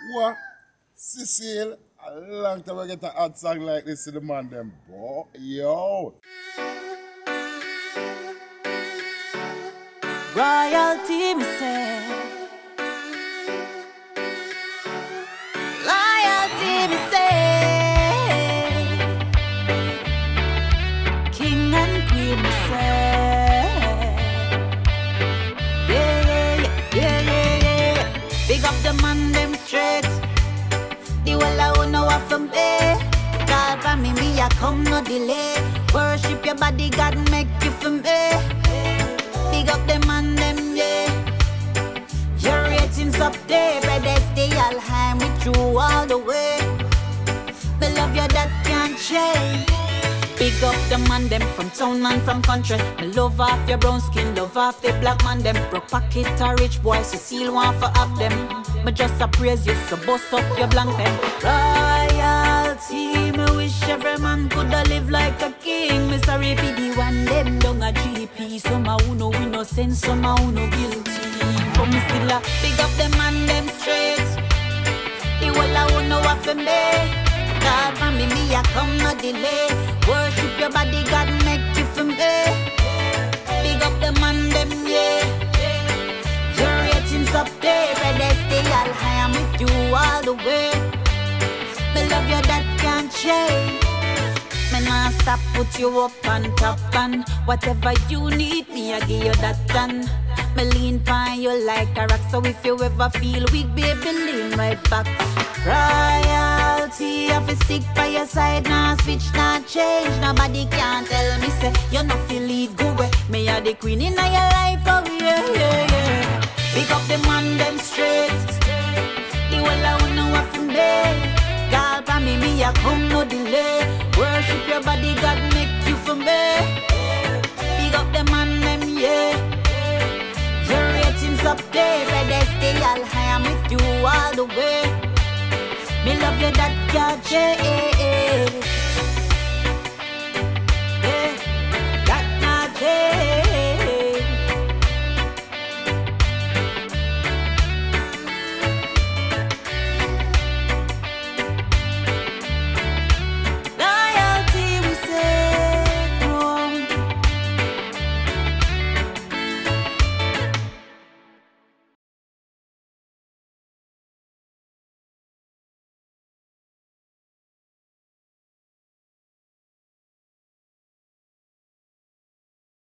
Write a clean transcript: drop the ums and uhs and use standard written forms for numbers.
What? Cecile, a long time I get a hot song like this to the man them, boy. Yo. Royalty, me say. Royalty, me say. King and queen, me say. Yeah. Big up the man them straight. The well I wanna want from me. Call for me, I come no delay. Worship your body, God make you for me. Big up them and them, yeah. Your ratings up there, better stay all high with you all the way. Me love you, that can't change. Big up them and them from town and from country. Me love off your brown skin, love off the black man them. Broke pocket or rich boy, Cecile want for have them. Me just a praise you, so bust up your blank them. Royalty, me wish every man coulda live like a king. Me sorry for the one them down a GP. Some a who no innocent, some a who no guilty. But me still a big up them and them straight. The whole a who know what for me. God for me, I come no delay. Worship your body, God make you for me. Big up them and them, yeah. Your ratings up there, better stay all high. I'm with you all the way. Me love you, that can't change. Me nah stop, put you up on top, and whatever you need, me I give you that done. Me lean pon you like a rock, so if you ever feel weak, baby, lean right back. Royalty, I fi stick by your side, nah switch, nah change. Nobody can tell me say you no feel lead go way. Me a the queen in your life, oh yeah. Pick up them man them straight. The whole I wanna want from there. God for me a come no delay. Worship your body, God make you for me. Pick up them man them, yeah. Your ratings up there, better stay all high. I'm with you all the way. Me love you, that can't change.